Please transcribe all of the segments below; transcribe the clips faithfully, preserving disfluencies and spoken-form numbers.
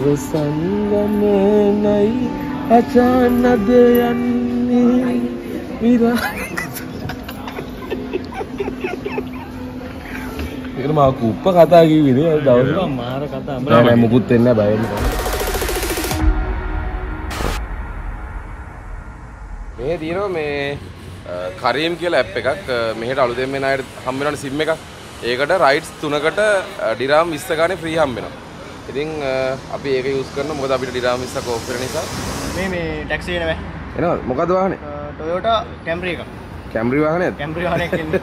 සංගමනයි අචානද යන්නේ විරාග. ඒකට මම කුප්ප කතා කිව්වේ නේ අද දවසේ. මාර කතා. නෑ නෑ මුකුත් වෙන්නේ නෑ බය වෙන්න. මේ තියෙනවා මේ කරීම් කියලා ඇප් එකක්. මෙහෙට අලුතෙන් එන අයට හම්බ වෙනවනේ සිම් එකක්. ඒකට රයිඩ්ස් තුනකට ඩිරාම් විස්ස ගානේ ෆ්‍රී හම්බ වෙනවා. ඉතින් අපි ඒක යූස් කරනවා මොකද අපිට ඩිරාම් විස්සක් ඕෆ් වෙන නිසා. මේ මේ ටැක්සි එනවා. එනවද? මොකද්ද වාහනේ? Toyota Camry එක. Camry වාහනේද? Camry වාහනයක් එන්නේ.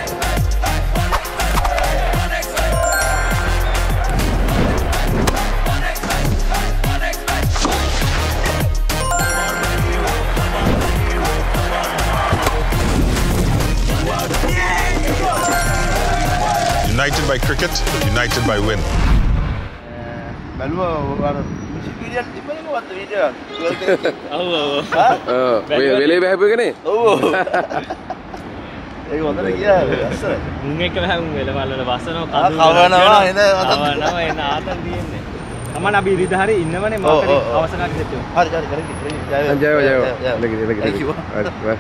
United by cricket, united by win. Balua war video tiba-tiba buat video. Oh. Oh, wele behapega ne? Oh. ඒක හොඳට ගියා අස්සර. මුන් එක්ක බෑ මුන් වෙල වලන වසන කඳු. කවනවා එන කවනවා එන ආතන් තියෙන්නේ. තමන් අපි ඉරිද හරි ඉන්නවනේ මොකද අවසනක් දෙන්න. හරි හරි හරි. ජය ජය ජය. ලගි ලගි. හරි බයි.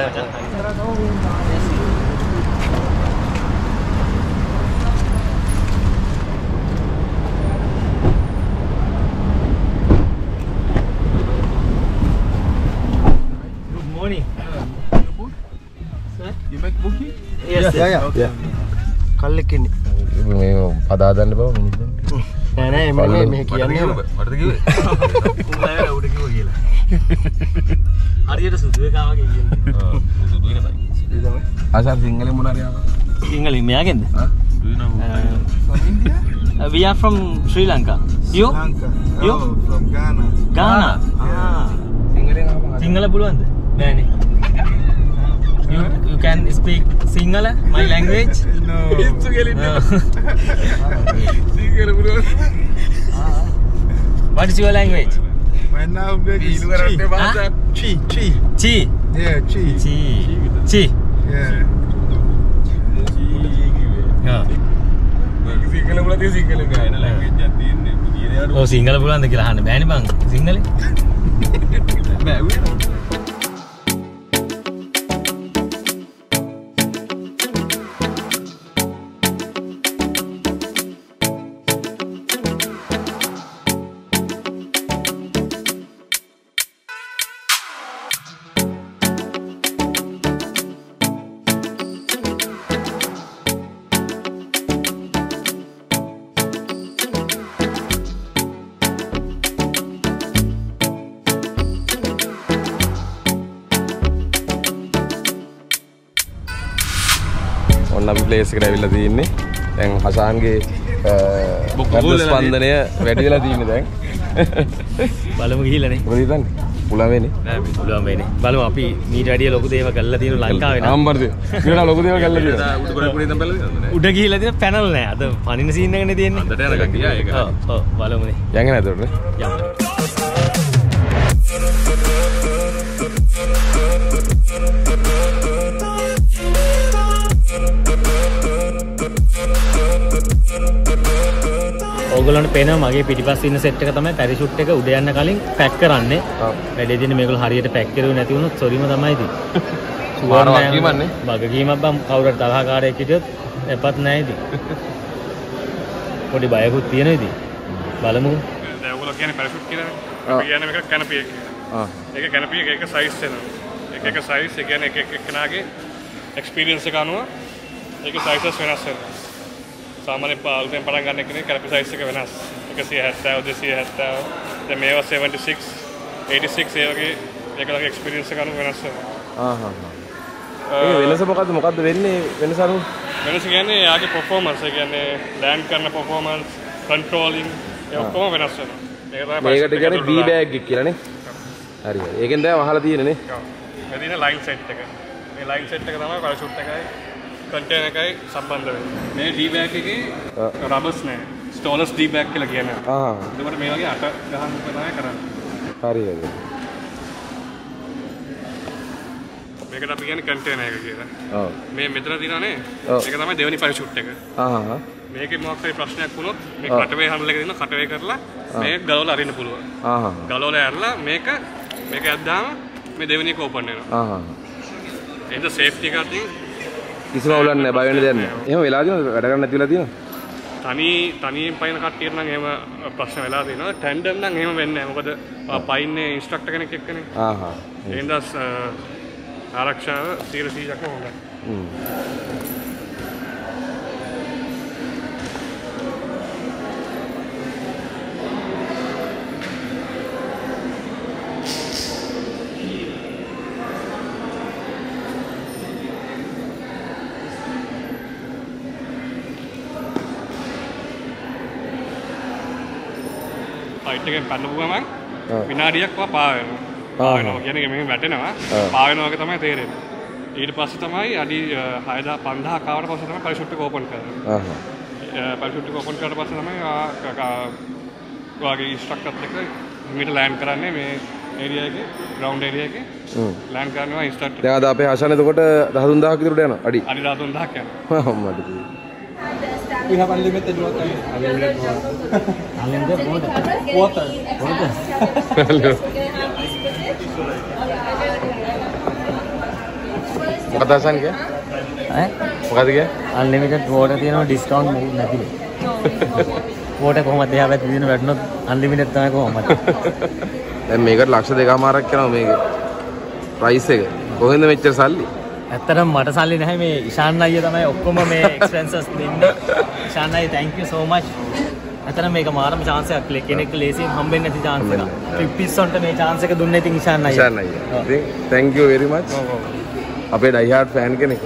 ජය. You make booking? Yes. Yeah, yeah. Okay. කල්ලෙක්න්නේ. මේ පදා දාන්න බව මිනිස්සු. නෑ නෑ මේ මේ කියන්නේ මටද කිව්වේ? උඹලා උඩ කිව්වා කියලා. හරියට සුදු එකා වගේ කියන්නේ. ආ සුදු වෙන බයි. සුදු තමයි. ආසන් සිංහලෙන් මොන හරි ආවා. සිංහලෙන් මෙයාගෙන්ද? හා? Do you know? From India? Uh, we are from Sri Lanka. You? Sri Lanka. You? Oh, from Ghana. Ghana. Ah. සිංහලෙන් ආවා. සිංහල පුළුවන්ද? බෑනේ. You you can speak Sinhala, my language? No. It's really no. Sinhala bro. What is your language? My language is Chi. Chi. Chi. Yeah, Chi. Chi. Chi. Yeah. Yeah. Sinhala pula dia Sinhala kan language yang තියෙන්නේ. Oh Sinhala පුළුවන්ද කියලා අහන්න බෑනේ බං. සිංහලේ? බෑ උනේ. අපි place එකට ඇවිල්ලා තින්නේ. දැන් හසාන්ගේ බොක්කෝල් ස්පන්දනය වැඩි වෙලා තින්නේ දැන්. බලමු ගිහිල්ලානේ. මොකද හිතන්නේ? පුළා වෙන්නේ. නෑ මේ පුළා වෙන්නේ. බලමු අපි මීට වැඩිය ලොකු දේවල් කරලා තියෙන ලංකාවේ නෑ. ආම්බර්ද. ඊට ලොකු දේවල් කරලා තියෙනවා. උඩ ගොඩ කුඩේ ඉඳන් බලලා තියෙනවද? උඩ ගිහිල්ලා තියෙන පැනල් නෑ. අද පනින සීන් එකනේ තියෙන්නේ. අදට යනකම් ගියා ඒක. ඔව් ඔව් බලමුනේ. යන්නේ නැද්ද උඩ? යන්න. ඔයගොල්ලන්ට පේනවා මගේ පිටිපස්සේ ඉන්න සෙට් එක තමයි පැරිෂූට් එක උඩ යන්න කලින් පැක් කරන්නේ. ඔව්. වැඩේ දින මේගොල්ලෝ හරියට පැක් කරුවේ නැති වුණොත් සොරිම තමයි ඉතින්. සුවර් වගකීමන්නේ. වගකීමක් බම් කවුරුත් තරහකාරයෙක් හිටියොත් එපත් නැහැ ඉතින්. පොඩි බයකුත් තියෙනවා ඉතින්. බලමුකෝ. දැන් ඔයගොල්ලෝ කියන්නේ පැරිෂූට් කියලානේ. අපි කියන්නේ මේක කැනපි එක. ආ. ඒක කැනපි එක එක සයිස් වෙනවා. එක එක සයිස් ඒ කියන්නේ එක එක කෙනාගේ එක්ස්පීරියන්ස් එක අනුව ඒකේ සයිසස් වෙනස් වෙනවා. सामान्य पालते पढ़ा करने के लिए कैरेक्टर साइज से वेनस एकसी हत्ता है उदेसी हत्ता है जब मेवा सेवेंटी सिक्स एटी सिक्स ये कि एक अलग एक्सपीरियंस का वेनस है हाँ हाँ हाँ ये वेनस මොකද්ද මොකද්ද වෙන්නේ වෙනස අර වෙනස කියන්නේ යාගේ performance ඒ කියන්නේ ලෑන්ඩ් කරන performance controlling ඒ ඔක්කොම වෙනස් වෙනවා මේකට කියන්නේ B bag එක කියලානේ හරි හරි ඒකෙන් දැන් අහලා තියෙන්නේ නේ ඔව් මේ දින ලයින් සෙට් එක මේ ලයින් සෙට් එක තමයි පැරෂූට් එකයි कंटेनर का संबंध है मैं डी बैग के रबर्स ने स्टॉलर्स डी बैग के लगे हैं हां इधर मेरा के आटा गहन बनाया करा හරි හරි මේකට අපි කියන්නේ कंटेनर එක කියලා. ඔව්. මේ මෙතන දිනනේ ඒක තමයි දෙවෙනි පැරෂූට් එක. ආ ආ. මේකේ මොකක් හරි ප්‍රශ්නයක් වුණොත් මේ කටවේ හැන්ඩල් එක දෙන කටවේ කරලා මේක ගලවලා අරින්න පුළුවන්. ආහ්. ගලවලා ඇරලා මේක මේක ඇද්දාම මේ දෙවෙනි එක ඕපන් වෙනවා. ආහ්. ඒක සේෆ්ටි එකක් තියෙන. කිසිම අවුලක් නැහැ බය වෙන්න දෙයක් නැහැ. එහෙම වෙලා තියෙනවද වැඩ ගන්න නැති වෙලා තියෙනවද? තනි තනියෙන් පයින් කට්ටියට නම් එහෙම ප්‍රශ්න වෙලා තියෙනවා. ටැන්ඩම් නම් එහෙම වෙන්නේ නැහැ. මොකද පයින්නේ ඉන්ස්ට්‍රක්ටර් කෙනෙක් එක්කනේ. ආහ්. එහෙනම් ආරක්ෂාව සීල සීයක්ම හොඳයි. හ්ම්. ෆයිට් එකෙන් පැනපු ගමන් විනාඩියක් වා පා වෙනවා. පා වෙනවා කියන්නේ මෙහෙම වැටෙනවා. පා වෙනවා වගේ තමයි තේරෙන්නේ. ඊට පස්සේ තමයි අඩි හය හදාස් පන්දාහක් ආවට පස්සේ තමයි පැරෂූට් එක ඕපන් කරන්නේ. ආහ්. පැරෂූට් එක ඕපන් කරලා පස්සේ තමයි ඔයාගේ ඉන්ස්ට්‍රක්ටර්ත් එක්ක මෙහෙට ලෑන්ඩ් කරන්නේ මේ ඒරියා එකේ ග්‍රවුන්ඩ් ඒරියා එකේ. හ්ම්. ලෑන්ඩ් කරනවා ඉන්ස්ට්‍රක්ටර්. දැන් අද අපේ ආශාන එතකොට දහතුන් දහසක් විතර යනවා අඩි. අඩි දහතුන් දහසක් යනවා. අම්මඩ. We have unlimited water. Unlimited water. Unlimited water. Water. Water. මොකද අසන් කිය? ඈ? මොකද කිය? unlimited water තියෙනවා ඩිස්කවුන්ට් මොකුත් නැතිද? water කොහොමද එහා පැත්තේ තියෙන වැටුනොත් unlimited තමයි කොහොමද? දැන් මේකට ලක්ෂ දෙකමාරක් යනවා මේකේ. ප්‍රයිස් එක. කොහෙන්ද මෙච්චර සල්ලි? ඇත්තටම මට සල්ලි නැහැ මේ ඉෂාන් අයියා තමයි ඔක්කොම මේ එක්ස්පෙන්සස් දෙන්නේ. ඉෂාන් අයියා thank you so much. ඇත්තටම මේක මාරම chance එකක් කෙනෙක් ලේසියෙන් හම්බෙන්නේ නැති chance එකක්. ෆිෆ්ටිස්න්ට මේ chance එක දුන්නේ ඉතින් ඉෂාන් අයියා. ඉෂාන් අයියා. ඉතින් thank you very much. ඔව් ඔව්. අපේ die hard fan කෙනෙක්.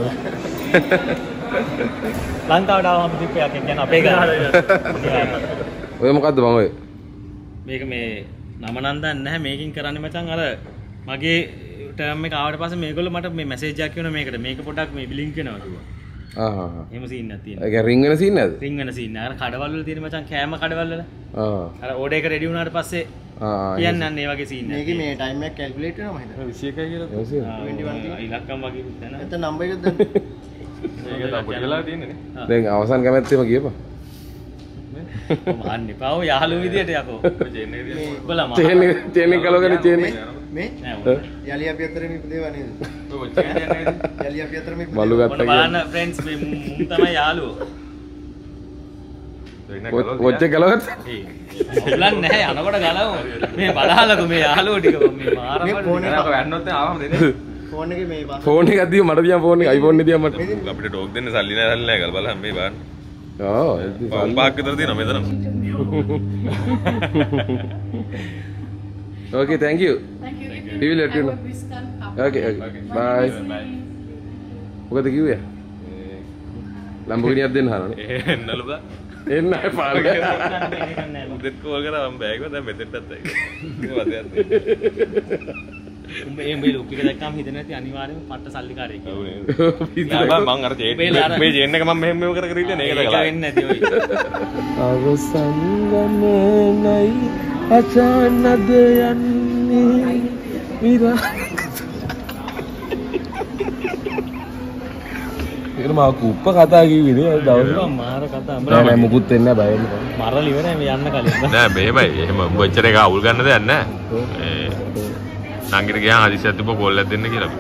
ලංකාවට ආවම දීපයක් කියන්නේ අපේ ගාන. ඔය මොකද්ද මම ඔය? මේක මේ නම නම් දන්නේ නැහැ මේකෙන් කරන්නේ මචං අර මගේ ටර්ම් එක ආවට පස්සේ මේගොල්ලෝ මට මේ මැසේජ් එකක් කියනවා මේකට මේක පොඩ්ඩක් මේ බ්ලින්ක් වෙනවා කිව්වා. ආහ් ආහ්. එහෙම සීන් එකක් තියෙනවා. ඒ කියන්නේ රින් වෙන සීන් නේද? රින් වෙන සීන්. අර කඩවල වල තියෙන මචං කෑම කඩවල වල. ආහ්. අර ඕඩර් එක රෙඩි වුණාට පස්සේ ආ කියන්නේ අන්න ඒ වගේ සීන් එකක්. මේකේ මේ ටයිම් එක කැල්කියුලේට් වෙනවා මම හිතනවා. විසි එකයි කියලා. විසි එක. ඉලක්කම් වගේ දැන. එතන නම්බර් එකද දැන්? ඒක තමයි පොඩි වෙලා තියෙන්නේ නේ. දැන් අවසන් කැමැත්තෙම කියපන්. මහන්නේ පාව යාළුවෝ විදියට යකෝ. චේන් එක දිහා. උඹලා මහ. චේන් එක චේන් එක ගලවගෙන චේන් එක. මේ යලි අපි අතරේ මේ දේවා නේද? ඔව් චේන් එක නේද? යලි අපි අතරේ මේ බලු ගත්තා කියලා. බලන්න ෆ්‍රෙන්ඩ්ස් මේ මුන් තමයි යාළුවෝ. ඔච්ච ගලවත්? ඒ ඔබලන් නැහැ යනකොට ගලවමු. මේ බලහලකෝ මේ යාළුවෝ ටික මේ මාරම මේ ෆෝන් එක වැන්නොත් ආවම දෙන්නේ. ෆෝන් එකේ මේ පාස්. ෆෝන් එකක් දිව මට දියම් ෆෝන් එක iPhone එක දියම් මට. අපිට ටෝක් දෙන්න සල්ලි නැහැ සල්ලි නැහැ කියලා බලන්න මේ බලන්න. ඔව් පවුම් පහක් විතර තියෙනවා මෙතන. Okay, thank you. Thank you. We will let you know. Okay, okay. Bye. මොකද කිව්වේ? ලම්බෝගිනියක් දෙන්න හරනේ. එන්නලු බා. එන්න නැහැ පාරක. උදෙත් කෝල් කරා මම බෑග් එක දැන් මෙතෙන්ටත් ආයි. වදයක්. උඹ මේ මේ ලොක් එක දැක්කම හිතෙන්නේ නැති අනිවාර්යයෙන්ම පට්ට සල්ලිකාරයෙක් කියලා. ඔව් නේද? මම අර චේන් මේ චේන් එක මම මෙහෙම මෙහෙම කර කර ඉන්නේ නේද ඒක කියලා. වෙන්නේ නැති ඔය. අවසන් ගමනයි අචානද යන්නේ විරා. ඒක මා කුප්ප කතා කිව්වේ නේ අද දවසේ. මාර කතා. නෑ නෑ මුකුත් වෙන්නේ නෑ බය වෙන්න. මරලා ඉවරයි මේ යන්න කලින්. නෑ මෙහෙමයි. එහෙම උඹච්චර එක අවුල් ගන්න දෙයක් නෑ. ඒ නංගිට ගියාම හදිසියක් තිබ්බ කෝල් එකක් දෙන්න කියලා.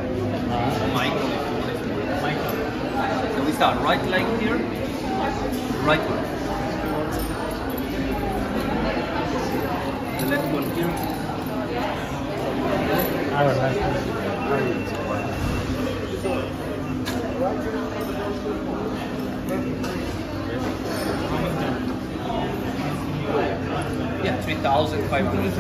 So we start right leg here. Right one. The left one here. Yeah, three thousand five hundred.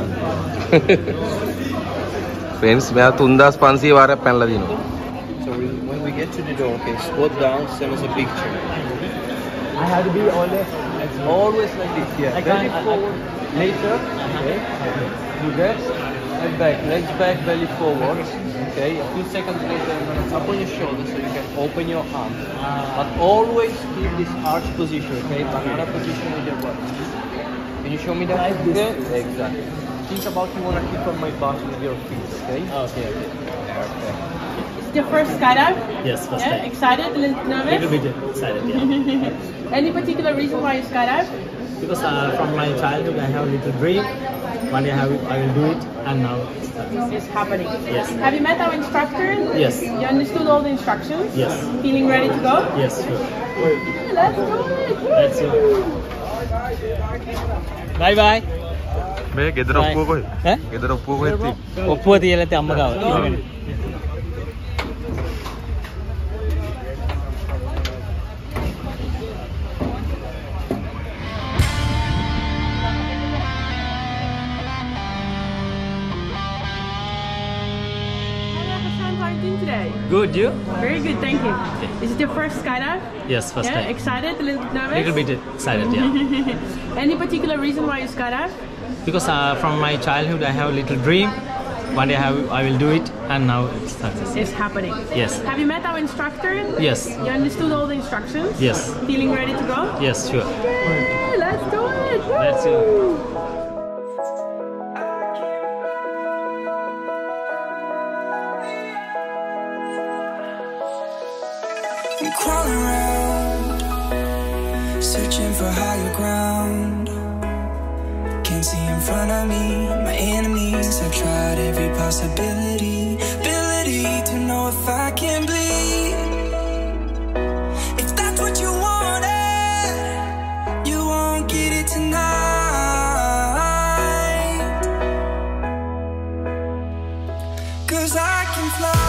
Friends, मैं තුන්දාස් පන්සීය වාරයක් පැනලා දිනවා. So we, when we get to the door, okay, squat down, send us a picture. I have to be always Always like this, yeah. I Belly can't- I- forward, later, okay. You get head back, legs back, belly forward, okay. A few seconds later, I'm gonna up on your shoulder so you can open your arms. But always keep this arch position, okay. Banana position with your butt. Can you show me that? Like this. Yeah, exactly. Think about you wanna keep on my butt with your feet, okay? Okay, okay. Perfect. it your first skydive? Yes, first yeah? time. Excited? A little bit nervous? Little bit excited, yeah. Any particular reason why you skydive? Because uh, from my childhood I have a little dream. One day I will, I will do it, and now It's happening. Yes. Have you met our instructor? Yes. You understood all the instructions? Yes. Feeling ready to go? Yes, sure. Let's do it! Let's do it. Bye bye. මේ ගෙදර ඔප්පුව කොහෙද? ඈ? ගෙදර ඔප්පුව කොහෙද තියෙන්නේ? ඔප්පුව තියලා තේ අම්ම ගාව. ඉඳගෙන. Today? Good, you? Very good, thank you. Is it your first skydive? Yes, first yeah? time. Excited? A little bit nervous? Little bit excited, yeah. Any particular reason why you skydive? Because uh, from my childhood I have a little dream. One day I will, I will do it, and now it's success. It's happening. Yes. Have you met our instructor? Yes. You understood all the instructions? Yes. Feeling ready to go? Yes, sure. Yeah, let's do it! Woo! Let's do it. I'm crawling around, searching for higher ground. Can't see in front of me, my enemies. I've tried every possibility, ability to know if I can bleed. If that's what you wanted, you won't get it tonight. 'Cause I can fly.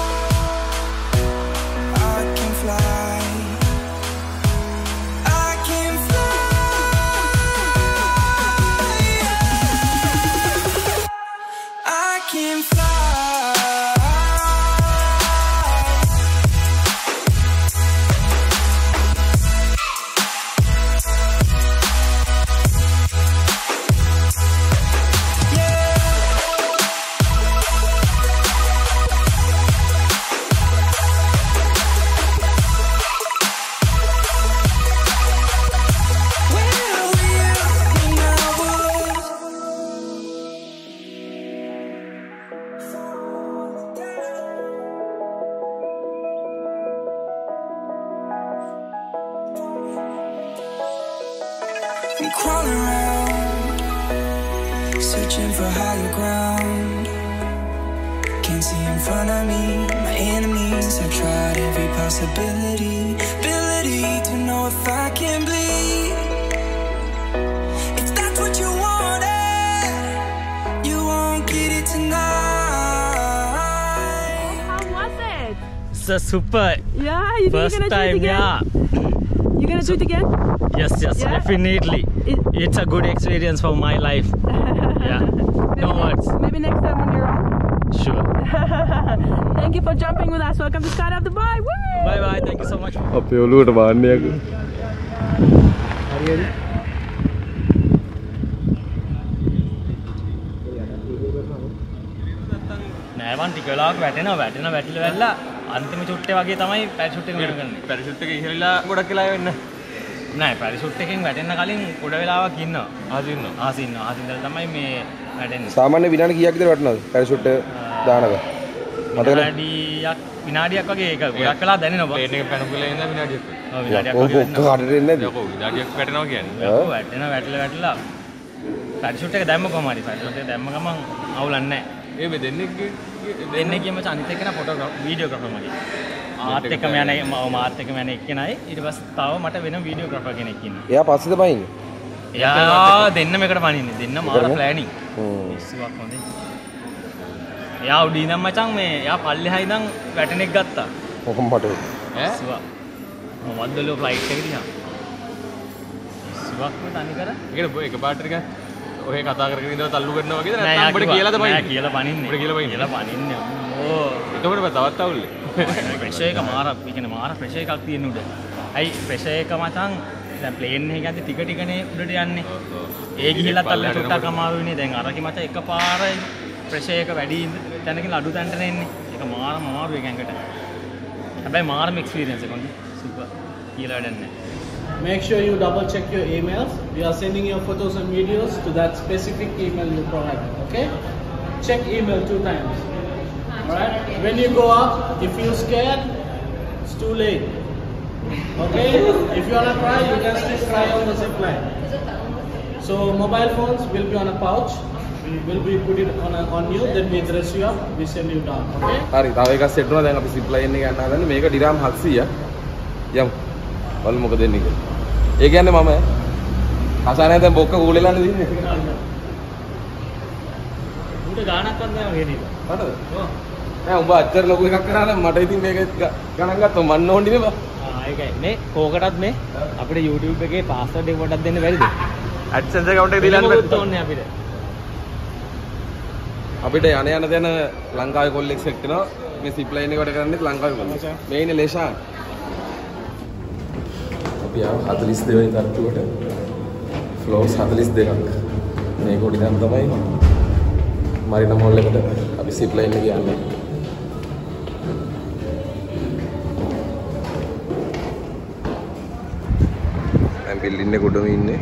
I'm crawling around, searching for higher ground. Can't see in front of me, my enemies. I've tried every possibility, ability to know if I can bleed. If that's what you wanted, you won't get it tonight. How was it? It's a super. Yeah, you think First you're gonna time, do it again? yeah. You gonna do it again? Yes, yes, Yeah? definitely. It- It's a good experience for my life. Yeah. No words. Maybe next time when you're on. Sure. Thank you for jumping with us. Welcome to Skydive Dubai. Woo! Bye bye. Thank you so much. අපේ ඔළුවට බාන්නයක්. හරියද? නෑ වන් ටික වෙලාවක වැටෙනවා වැටෙනවා වැටිලා වැල්ලා අන්තිම චුට්ටේ වගේ තමයි පැරෂූට් එක වෙන කරන්නේ. පැරෂූට් එක ඉහළලා ගොඩක් වෙලා වෙන්න. නෑ පැරෂූට් එකෙන් වැටෙන්න කලින් පොඩ වෙලාවක් ඉන්නවා. ආසි ඉන්නවා. ආසි ඉන්නවා. ආසි ඉඳලා තමයි මේ වැටෙන්නේ. සාමාන්‍ය විනාඩි කීයක් විතර වටනවද පැරෂූට් එක දානක? මතකද? විනාඩියක් විනාඩියක් වගේ ඒක ගොඩක් වෙලා දැනෙනවා. ප්ලේන් එක පැනපු වෙලා ඉඳන් විනාඩියක්. ඔව් විනාඩියක් ඔව් වගේ ඔක්ක කාටද එන්නේ නැද්ද? ඔව් විනාඩියක් වැටෙනවා කියන්නේ. ඔව් වැටෙනවා වැටලා වැටලා පැරෂූට් එක දැම්ම කොහම හරි පැරෂූට් එක දැම්ම ගමන් අවුලන්නේ නැහැ. ඒ මේ දෙන්නේ දෙන්නේ කියම අනිත් එක්කන ෆොටෝග්‍රාෆර් වීඩියෝග්‍රාෆර් මගේ. ආත් එක්කම යන මාත් එක්කම යන එක්කෙනයි ඊට පස්සේ තව මට වෙන වීඩියෝග්‍රාෆර් කෙනෙක් ඉන්නවා. එයා පස්සේද බහින්නේ? එයා දෙන්න මේකට පනින්නේ. දෙන්න මාර ප්ලෑනින්. හ්ම්. ඉස්සුවක් හොඳේ. එයා උඩින් ඉඳන් මචං මේ එයා පල්ලෙහා ඉඳන් වැටෙන එක ගත්තා. කොහොම මට ඈ ඉස්සුවක්. මොවද්දලෝ ෆ්ලයිට් එක දිහා. ඉස්සුවක් මේ තනි කර. ඒකට එක පාට ටික ඔය කතා කරගෙන ඉඳලා තල්ලු කරනවා වගේද නෑ නැත්නම් ඔබට කියලාද බයින්නේ? නෑ කියලා පනින්නේ. ඔබට කියලා බයින්නේ. කියලා පනින්නේ. ඕ. එතකොට බෑ තවත් අවුල්ලේ. ප්‍රෙෂර් එක මාර, ඒ කියන්නේ මාර ප්‍රෙෂර් එකක් තියෙන උඩ. ඇයි ප්‍රෙෂර් එක මචං දැන් ප්ලේන් එකේ යද්දි ටික ටිකනේ උඩට යන්නේ. ඒ ගිහිල්ලත් අල්ල ටුට්ටක් අමාරු වෙන්නේ. දැන් අරකි මචං එකපාර ප්‍රෙෂර් එක වැඩි තැනකින් අඩු තැනට එන්නේ. ඒක මාරම අමාරු එක ඇඟට. හැබැයි මාරම එක්ස්පීරියන්ස් එකක් නේ. සුපර්. කියලා වැඩක් නැහැ. Make sure you double check your emails. We are sending your photos and videos to that specific email you provided. Okay? Check email two times. Alright? When you go up, if you're scared, it's too late. Okay? If you wanna try, you can still try on the zipline. So mobile phones will be on a pouch. We will be put it on a, on you, then we dress you up, we send you down. Okay? හරි. තව එකක් set වෙනවා. දැන් අපි zipline එක යන්න හදන්නේ. මේක ඩිරාම් හත්සිය. යමු. බලමු මොකද වෙන්නේ කියලා. ඒ කියන්නේ මම අසානේ දැන් බොක්ක කූලෙලානේ දින්නේ. උඩ ගානක්වත් නෑ වගේ නේද? මටද? ඔව්. නෑ උඹ අච්චර ලොකු එකක් කරා නම් මට ඉතින් මේක ගණන් ගත්තොත් මන්න ඕනේ නේ බා. ආ ඒකයි. මේ කෝකටත් මේ අපිට YouTube එකේ password එක පොඩ්ඩක් දෙන්න බැරිද? AdSense account එක දීලා මොකද ඕනේ අපිට? අපිට යන යන දෙන ලංකාවේ කොල්ලෙක් සෙට් වෙනවා. මේ zipline එක වැඩ කරන්නේ ලංකාවේ කොල්ලෙක්. මේ ඉන්නේ ලේෂාන්. අපි ආව හතළිස් දෙක වෙනි තට්ටුවට ෆ්ලෝර්ස් හතළිස් දෙකක්. මේ කොටි නම් තමයි මරිනා මෝල් එකට අපි zipline එක යන්නේ. දැන් බිල්ඩින් එක උඩම ඉන්නේ.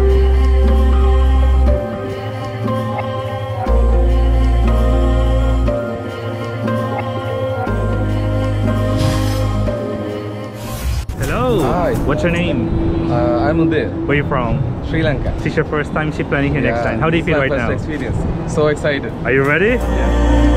Hi. What's your name? Uh, I'm Uday. Where are you from? Sri Lanka. This is your first time ziplining here Yeah, next time. How do you it's feel my right first now? experience. So excited. Are you ready? Yeah.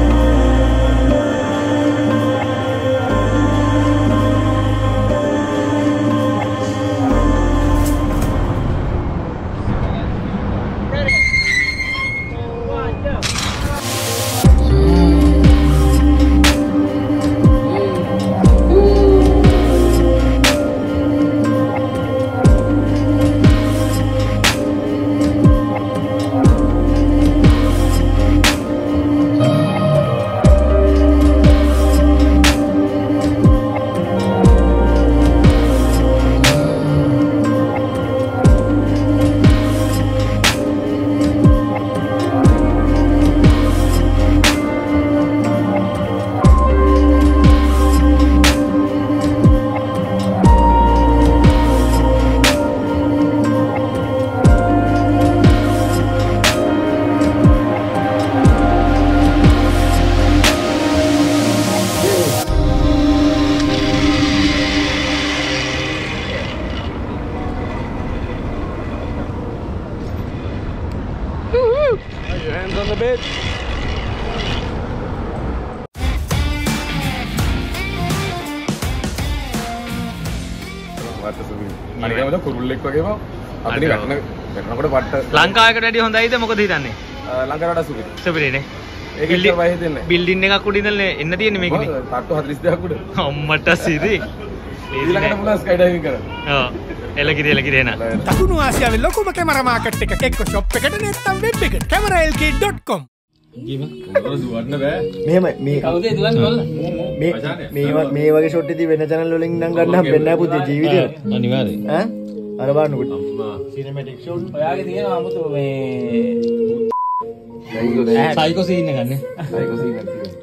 Hands on the bed. අනිකවද කුරුල්ලෙක් වගේම අපිට වැටෙන වැටෙනකොට පට්ට ලංකාවකට වැඩිය හොඳයිද මොකද හිතන්නේ? ලංකාවට සුපිරි. සුපිරිනේ. ඒක ඉස්සර වයි හිතෙන්නේ. බිල්ඩින් එකක් උඩ ඉඳලා එන්න තියෙන්නේ මේකනේ. තට්ටු හතළිස් දෙකක් උඩ. අම්මට සිරි. ඊළඟට පුළුවන් ස්කයිඩයිවිං කරන්න. ඔව්. එලකිරි එලකිරි එන. දකුණු ආසියාවේ ලොකුම කැමරා මාකට් එක එක්ක ෂොප් එකට නැත්නම් වෙබ් එකට camera l k dot com. දුවන්න බෑ. මෙහෙම මේ කවුද දුවන්නේ බලන්න. මේ මේ මේ වගේ ෂොට් එකදී වෙන channel වලින් නම් ගන්න හම්බෙන්නේ නැහැ පුතේ ජීවිතේට. අනිවාර්යයෙන්. ඈ? අර බලන්නකො. අම්මා. Cinematic shot. ඔයාගේ තියෙනවා 아무තු මේ සයිකෝ සීන් එක ගන්න. සයිකෝ සීන් එක තියෙනවා.